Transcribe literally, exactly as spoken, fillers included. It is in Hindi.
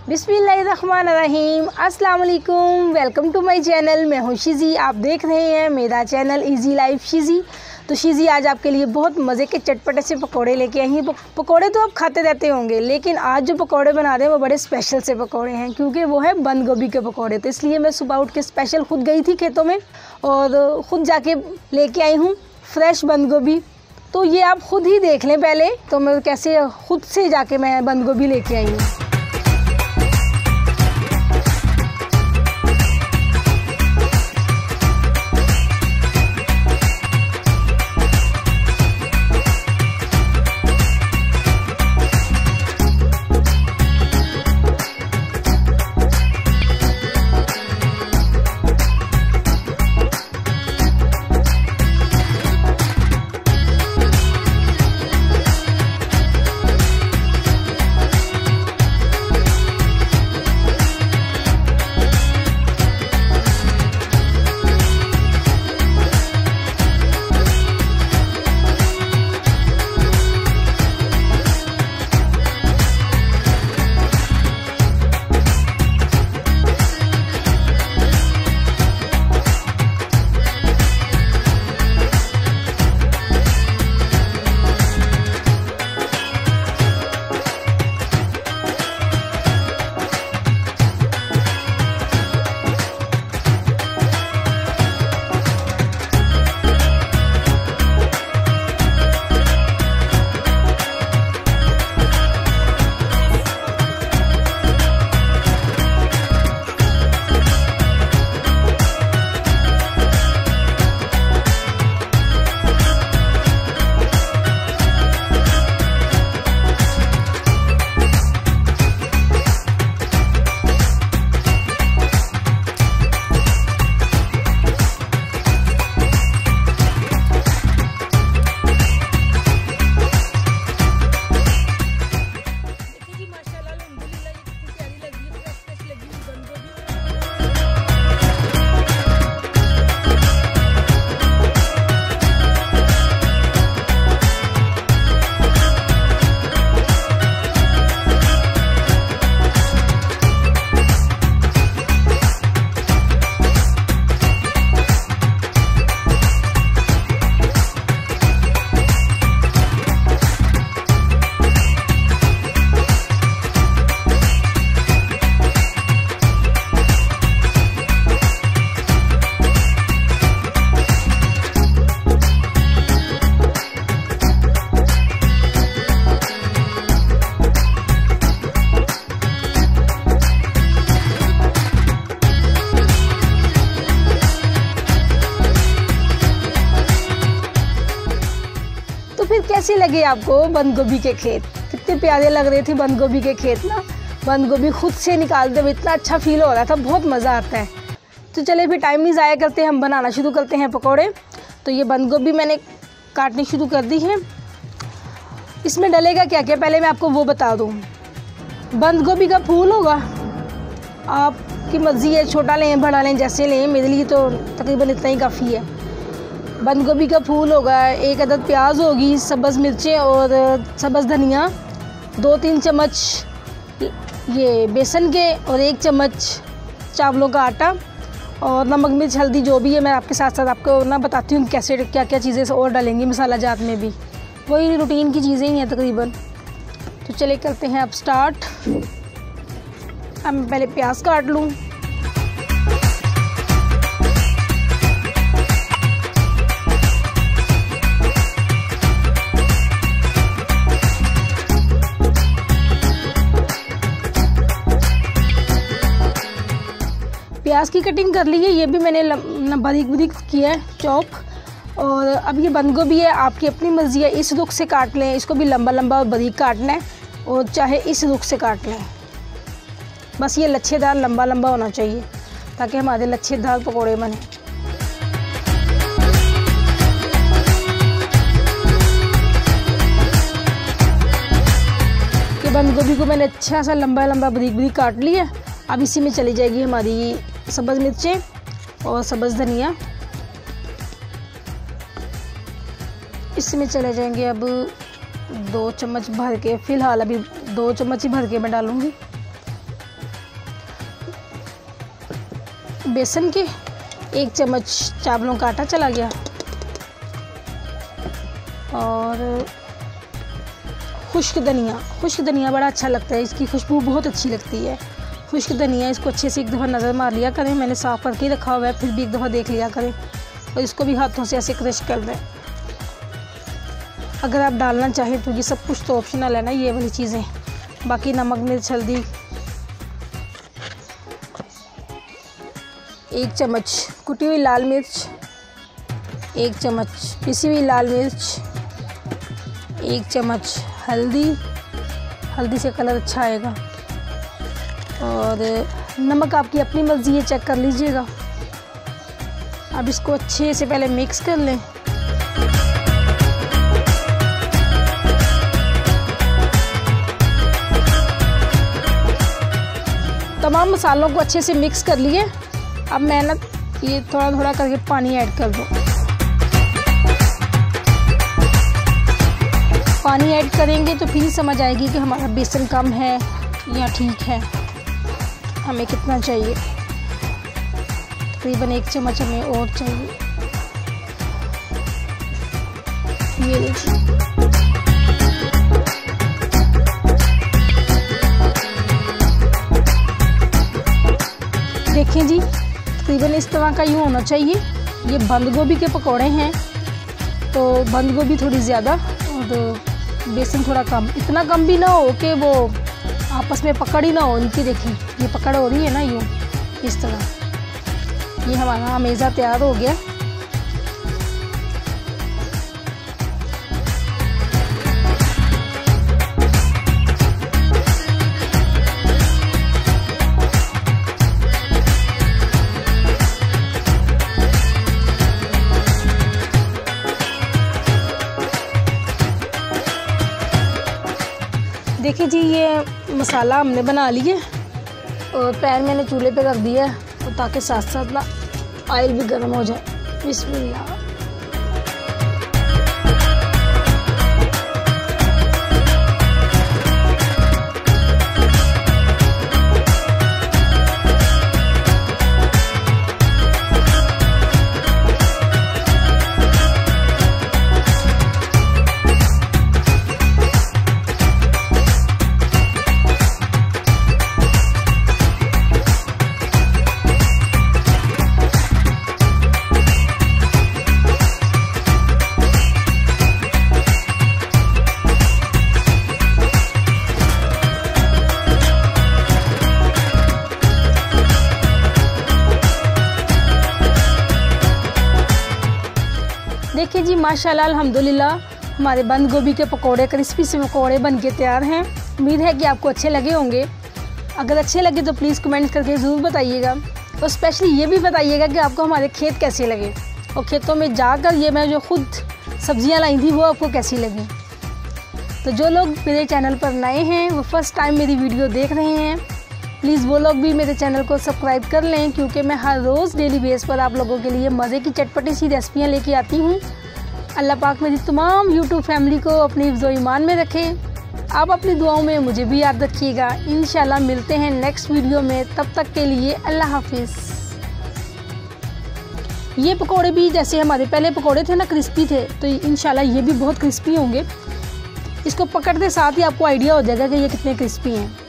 बिस्मिल्लाहिर्रहमानिर्रहीम, अस्सलाम वालेकुम। Welcome to my channel. मैं हूँ शिज़ी, आप देख रहे हैं मेरा चैनल इजी लाइफ शिज़ी। तो शिज़ी आज आपके लिए बहुत मज़े के चटपटे से पकोड़े लेके आई हैं। पकोड़े तो आप खाते रहते होंगे, लेकिन आज जो पकोड़े बना रहे हैं वो बड़े स्पेशल से पकोड़े हैं, क्योंकि वो है बंद गोभी के पकोड़े। तो इसलिए मैं सुबह उठ के स्पेशल खुद गई थी खेतों में और ख़ुद जाके लेके आई हूँ फ्रेश बंद गोभी। तो ये आप ख़ुद ही देख लें पहले तो मैं कैसे ख़ुद से जाके मैं बंद गोभी लेके आई हूँ। फिर कैसे लगे आपको बंद गोभी के खेत? कितने प्यारे लग रहे थे बंद गोभी के खेत ना। बंद गोभी खुद से निकालते हुए इतना अच्छा फील हो रहा था, बहुत मज़ा आता है। तो चले फिर टाइम नहीं ज़ाया करते, हम बनाना शुरू करते हैं पकोड़े। तो ये बंद गोभी मैंने काटनी शुरू कर दी है। इसमें डलेगा क्या क्या पहले मैं आपको वो बता दूँ। बंद गोभी का फूल होगा, आपकी मर्ज़ी है, छोटा लें बड़ा लें जैसे लें, मेरे लिए तो तकरीबन इतना ही काफ़ी है। बंद गोभी का फूल होगा, एक अदद प्याज होगी, सब्ज़ मिर्चें और सब्ज़ धनिया, दो तीन चम्मच ये बेसन के और एक चम्मच चावलों का आटा और नमक मिर्च हल्दी जो भी है। मैं आपके साथ साथ आपको ना बताती हूँ कैसे क्या क्या चीज़ें और डालेंगी मसाला जात में भी, वही रूटीन की चीज़ें ही हैं तकरीबन। तो चले करते हैं अब स्टार्ट। अब मैं पहले प्याज काट लूँ। प्याज की कटिंग कर ली है, ये भी मैंने बारीक बारीक किया है चॉप। और अब ये बंद गोभी है, आपकी अपनी मर्ज़ी है, इस रुख से काट लें, इसको भी लंबा लंबा और बारीक काटना है, और चाहे इस रुख से काट लें। बस ये लच्छेदार लंबा लंबा होना चाहिए ताकि हमारे लच्छेदार पकोड़े बने। कि बंद गोभी को मैंने अच्छा सा लंबा लंबा बारीक बारीक काट लिया। अब इसी में चली जाएगी हमारी सब्ज़ मिर्चें और सब्ज़ धनिया। इसमें चले जाएंगे अब दो चम्मच भर के, फ़िलहाल अभी दो चम्मच ही भर के मैं डालूँगी। बेसन के, एक चम्मच चावलों का आटा चला गया और खुश्क धनिया। खुश्क धनिया बड़ा अच्छा लगता है, इसकी खुशबू बहुत अच्छी लगती है। खुश्क धनिया, इसको अच्छे से एक दफ़ा नज़र मार लिया करें, मैंने साफ़ करके रखा हुआ है, फिर भी एक दफ़ा देख लिया करें और इसको भी हाथों से ऐसे क्रश कर दें। अगर आप डालना चाहें तो ये सब कुछ तो ऑप्शनल है ना, ये वाली चीज़ें। बाकी नमक, मिर्च, हल्दी, एक चम्मच कुटी हुई लाल मिर्च, एक चम्मच पिसी हुई लाल मिर्च, एक चम्मच हल्दी, हल्दी से कलर अच्छा आएगा, और नमक आपकी अपनी मर्ज़ी है, चेक कर लीजिएगा। अब इसको अच्छे से पहले मिक्स कर लें। तमाम मसालों को अच्छे से मिक्स कर लिए। अब मैं ना ये थोड़ा थोड़ा करके पानी ऐड कर दूँ। पानी ऐड करेंगे तो फिर समझ आएगी कि हमारा बेसन कम है या ठीक है, हमें कितना चाहिए। तकरीबन एक चम्मच हमें और चाहिए। ये लीजिए, देखें जी, तकरीबन इस तरह का यूँ होना चाहिए। ये बंद गोभी के पकौड़े हैं, तो बंद गोभी थोड़ी ज़्यादा और बेसन थोड़ा कम। इतना कम भी ना हो कि वो आपस में पकड़ ही ना हो इनकी। देखिए ये पकड़ हो रही है ना यूँ, इस तरह। ये हमारा अमेज़ा तैयार हो गया। देखिए जी, ये मसाला हमने बना लिए और पैन मैंने चूल्हे पे रख दिया है, तो ताकि साथ साथ ना ऑयल भी गर्म हो जाए। बिस्मिल्लाह। देखिए जी, माशाल्लाह अल्हम्दुलिल्लाह हमारे बंद गोभी के पकोड़े, क्रिस्पी से पकोड़े बन के तैयार हैं। उम्मीद है कि आपको अच्छे लगे होंगे। अगर अच्छे लगे तो प्लीज़ कमेंट करके ज़रूर बताइएगा, और स्पेशली ये भी बताइएगा कि आपको हमारे खेत कैसे लगे, और खेतों में जाकर ये मैं जो खुद सब्जियां लाई थी वो आपको कैसी लगी। तो जो लोग मेरे चैनल पर नए हैं, वो फर्स्ट टाइम मेरी वीडियो देख रहे हैं, प्लीज़ वो लोग भी मेरे चैनल को सब्सक्राइब कर लें, क्योंकि मैं हर रोज़ डेली बेस पर आप लोगों के लिए मज़े की चटपटी सी रेसिपियाँ लेके आती हूँ। अल्लाह पाक मेरी तमाम यूट्यूब फैमिली को अपनी हिफ्ज़ो ईमान में रखें। आप अपनी दुआओं में मुझे भी याद रखिएगा। इंशाल्लाह मिलते हैं नेक्स्ट वीडियो में, तब तक के लिए अल्लाह हाफिज़। ये पकोड़े भी जैसे हमारे पहले पकोड़े थे ना, क्रिस्पी थे, तो इंशाल्लाह ये भी बहुत क्रिस्पी होंगे। इसको पकड़ते साथ ही आपको आइडिया हो जाएगा कि ये कितने क्रिस्पी हैं।